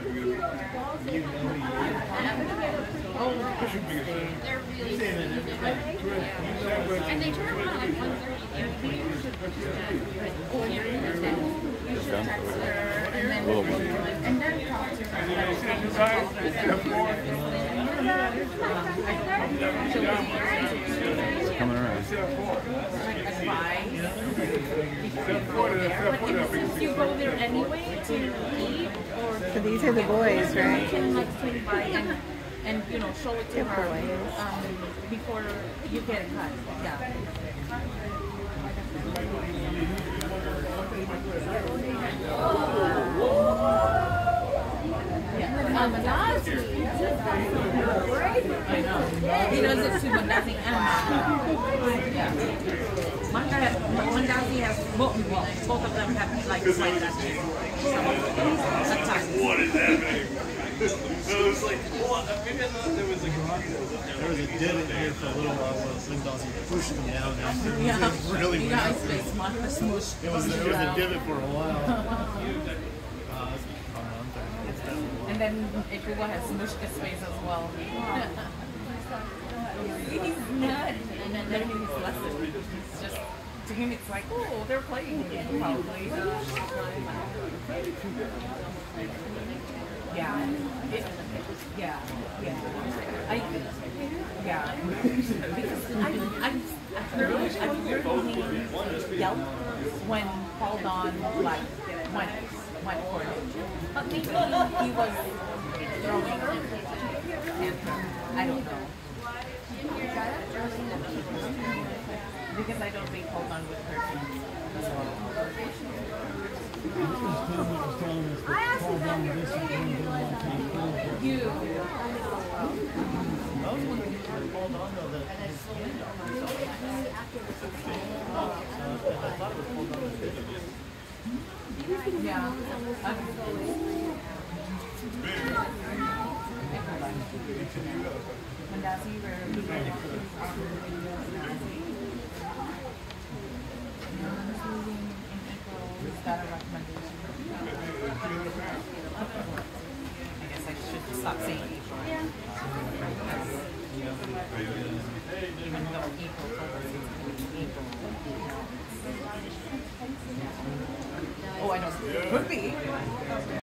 They're really good. And they turn around like 1:30. Oh, you're in the town. You should text her and then talk to her. Coming around. Since you go there anyway to eat or So these are the boys, you right? can like swing by and you know show it to her before you get cut. Yeah. Mandazi. I know. He does it to Mandazi and yeah. Mandazi has both of them have like slight dashes. What is happening? So it was like, well, maybe I thought there was a divot here for a little while where Mandazi pushed him down after. Yeah. It really You went guys up. face smush. It was a divot for a while. And then Ikuga has smushed his face as well. He's mad. And then he's lesson. It's just, to him it's like, oh, they're playing probably. Yeah. Yeah. Because I've heard him yelp when called on like went for it. But maybe he was throwing tantrum. I don't know. Because I don't think hold on with her as well. You. Yeah. Mandazi, where is that a recommendation? I guess I should stop saying April. Even though April told us it's going to be April. Oh, I know. Could be.